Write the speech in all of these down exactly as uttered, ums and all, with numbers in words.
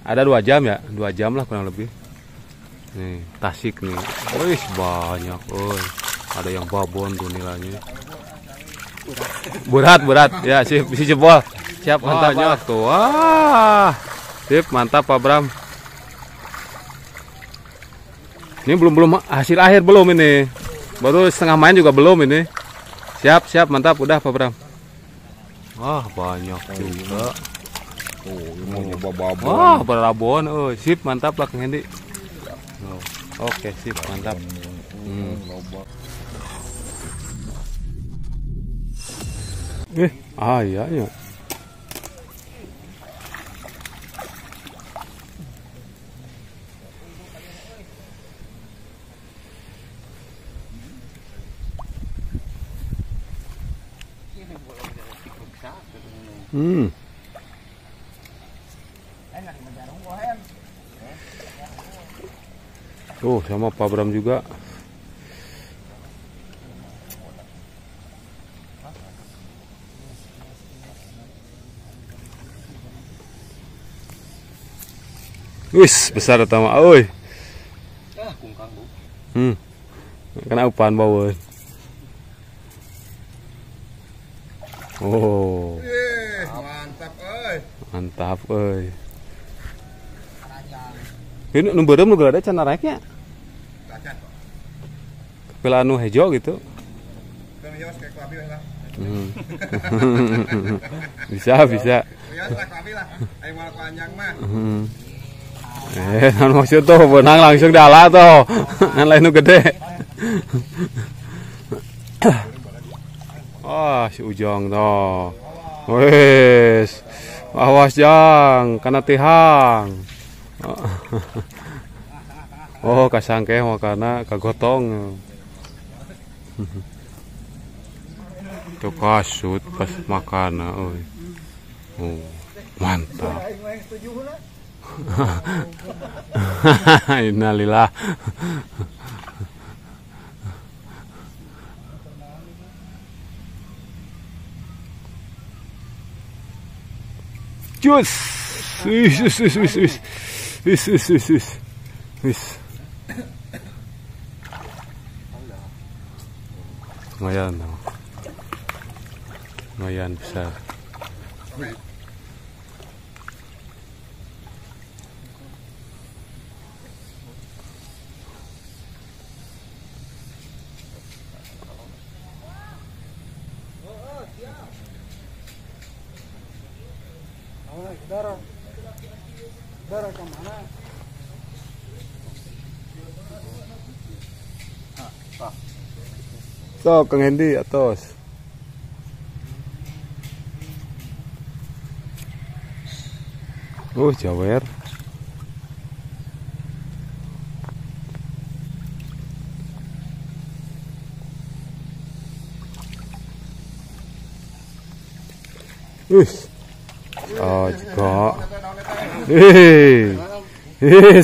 Ada dua jam ya, dua jam lah kurang lebih. Nih Tasik nih, wih banyak, oi. Ada yang babon tuh nilainya. Berat berat, ya sip, si jebol. Siap, mantap banyak tuh. Wah, sip, mantap Pak Bram. Ini belum belum hasil akhir belum ini, baru setengah main juga belum ini. Siap siap, mantap, udah Pak Bram. Wah banyak juga. Oh, mau nyoba babon. Wah, berabon. Oh, sip, mantap lah Kang Hendi. Oh, oke, sip, mantap. Hmm. Eh, ah iya iya. Hmm. Tuh sama Pak Bram juga. Wis besar utama, oi. Hmm. Kena upan bawon. Oh. Mantap, oi. Mantap, oi. Ini nu beureum nu ada can nareknya. Kepala anu hejo gitu. Hmm. Bisa bisa. Hmm. Eh, non maksud tuh benang langsung dalah tuh. Ngan lain nu gede. Ah, si Ujang tuh. Wes. Awas Jang, kana tihang. Oh, kasangke makana kagotong. Tuh kasut pas makan, oi. Oh, mantap. Innalillah. Jus. Wis wis wis wis wis. Wis wis wis wis. Wis. Lumayan. Lumayan besar. Darah, darah kemana? Sok Kang Hendi atos. Oh, jawer. Wis. Oh, kok. Hei. Yes.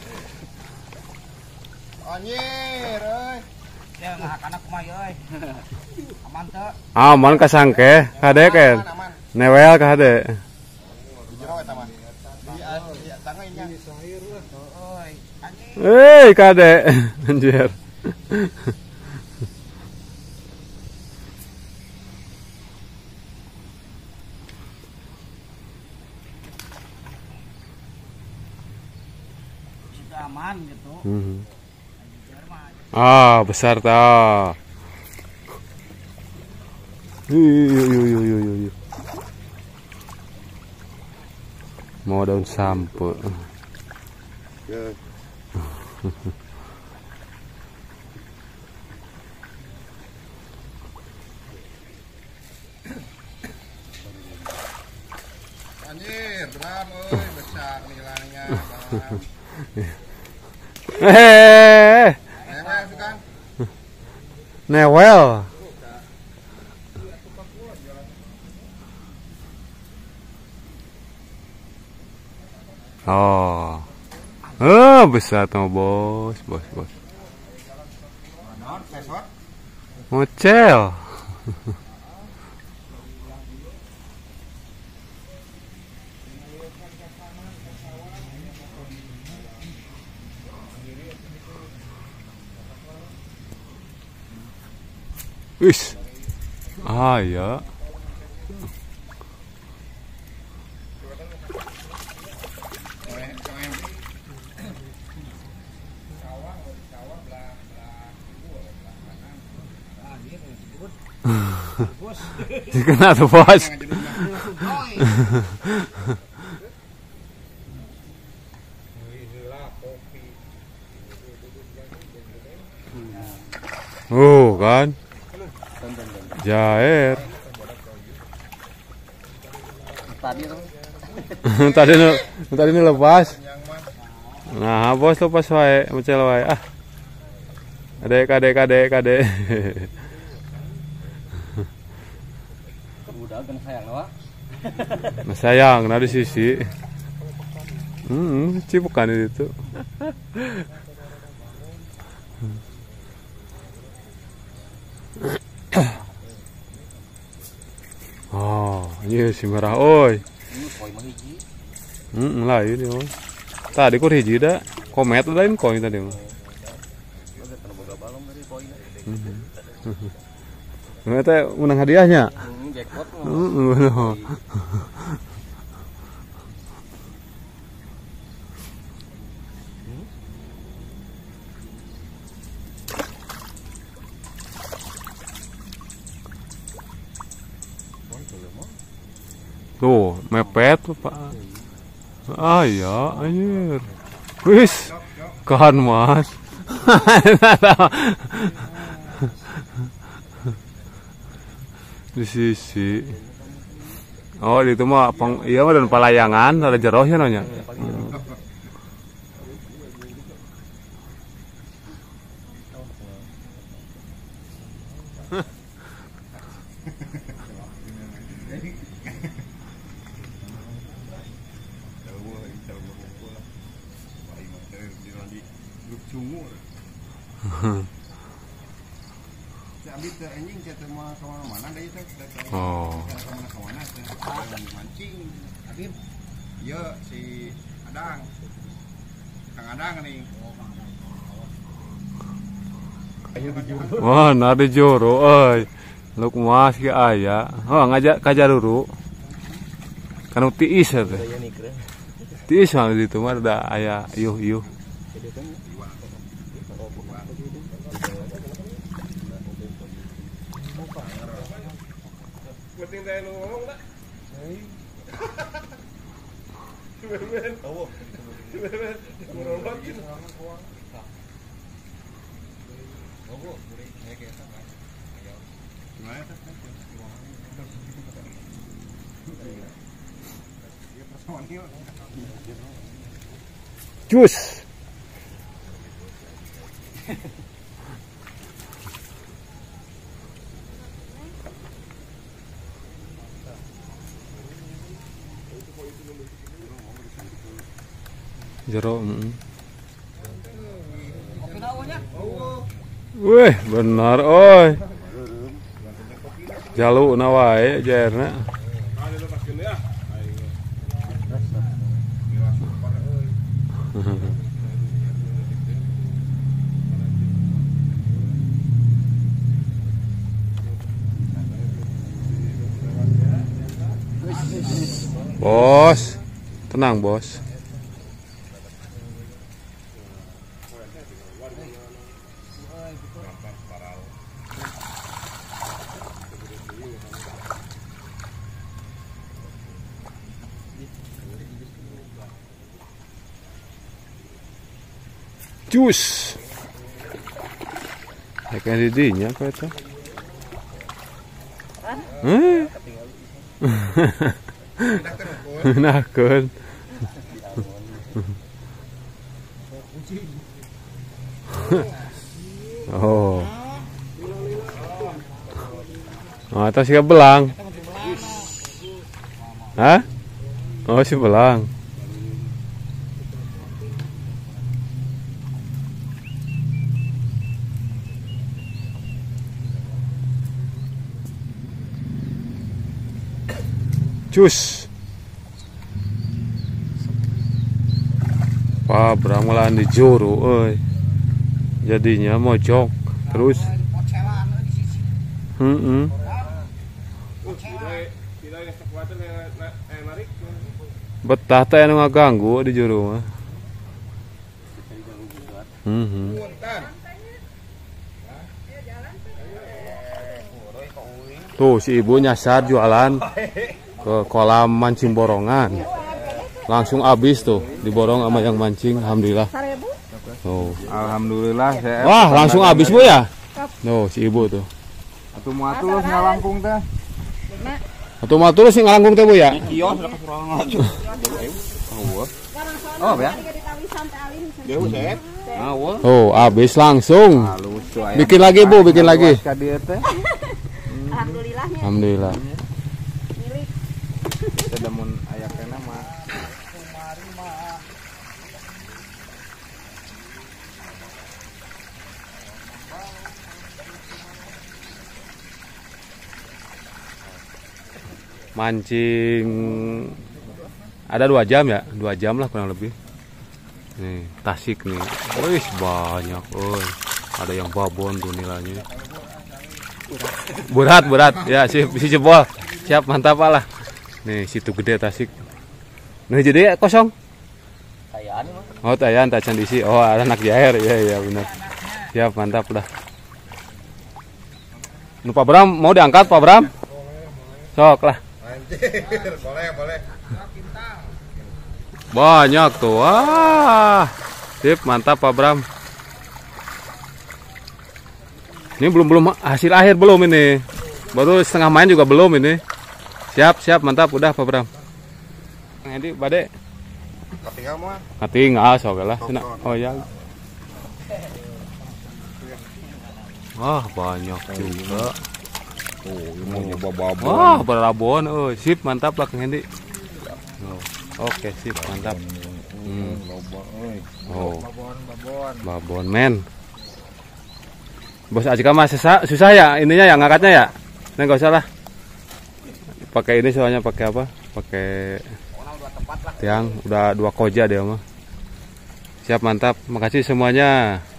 Anjir, euy. Ya ngahakana kumaha euy. Aman teu? Aman kasangke, kade ken. Newel ka hade. Jero eta mah. Di tangga nya. Euy, anjing. Hei, kade. Anjir. Aman gitu. Hmm. Ah, besar ta. Yuh, yuh, yuh, yuh, yuh, yuh. Mau daun sampo. Anjir, Bram euy, besar nilainya, Bang. Eh, Newel sukan. Newel. Oh, oh besar tuh bos, bos, bos. Non, pesot. Mocel. Wis. Ah ya. Kena tuh bos. Oh kan, jair. Tadi tuh. tadi nu, tadi nu lepas. Nah bos lepas wae, macel wae. Ah, adek adek adek adek. Udah kan sayang loh. Nah, sayang, nah di sisi. Hmm, cipukan itu. Oh, ini si merah, oi. Ini koi mah hiji. Hmm, lain ya. Tadi kok hiji dah, komet lain koi tadi mah. Ada terboga balong dari koi. Heeh. Teh menang hadiahnya. Hmm, jackpot. Heeh. Tuh, mepet Pak. Ah ya, anjir. Wis, kan Mas. Di sisi. Oh, itu mah peng, iya mah dan palayangan, ada jerohnya nanya. Hmm. Oh. Mancing. Habib. Iya si Adang. Kang Adang nih. Wah, nade joro, oi. Luk mas ke aya. Oh, ngajak kajar dulu. Kan tiis ya teh. Tiis mah di itu mah ada aya yuh-yuh. Jus. Jero. Wih, benar, oi. Jaluk na wae jairna. Bos, tenang bos. Jus. Kayak didinya apa itu? Eh? Nakon. Oh. Oh, atas si belang. Hah? Oh, si belang. Cus. Pak Bramalan di juru, oi. Jadinya mojok terus. Heeh. Betah teh anu ngaganggu di jero mah. Heeh. Tuh si ibu nyasar jualan ke kolam mancing borongan. Langsung habis tuh diborong sama yang mancing. Alhamdulillah. Tuh. Alhamdulillah saya. Wah, langsung habis Bu ya? Tuh si ibu tuh. Atuh mah tulus ngalangkung teh. Atuh mah tulus sing ngalangkung teh Bu ya? Kios udah kesurangan. Oh, ya. Oh, habis langsung. Bikin lagi Bu, bikin lagi. Alhamdulillah. Alhamdulillah. Kita mun aya kena mah. Mancing ada dua jam ya, dua jam lah kurang lebih. Nih tasik nih, wih banyak, oh ada yang babon tuh nilainya. Berat berat ya, si si jebol, siap mantap lah. Nih situ gede tasik. Nih jadi kosong. Tayaan mah. Oh tayan tacan diisi, oh ada anak jair, iya iya benar. Siap mantap lah. Nu Pak Bram mau diangkat Pak Bram? Sok lah. Anjir, boleh, boleh. Banyak tuh. Wah. Sip, mantap Pak Bram. Ini belum belum hasil akhir belum ini. Baru setengah main juga belum ini. Siap, siap, mantap udah Pak Bram. Ini bade. Tinggal mah. Tinggal sok lah. Oh ya. Wah, banyak juga. Oh, ini mau nyoba babon. Wah, berabon. Oh, sip, mantap lah Kang Hendi. Oh, oke, sip, mantap. Hmm. Oh, babon men. Bos Ajika mah susah, susah ya ininya ya ngangkatnya ya. Nah, enggak usah lah. Pakai ini soalnya pakai apa? Pakai tiang, udah dua koja dia mah. Siap, mantap. Makasih semuanya.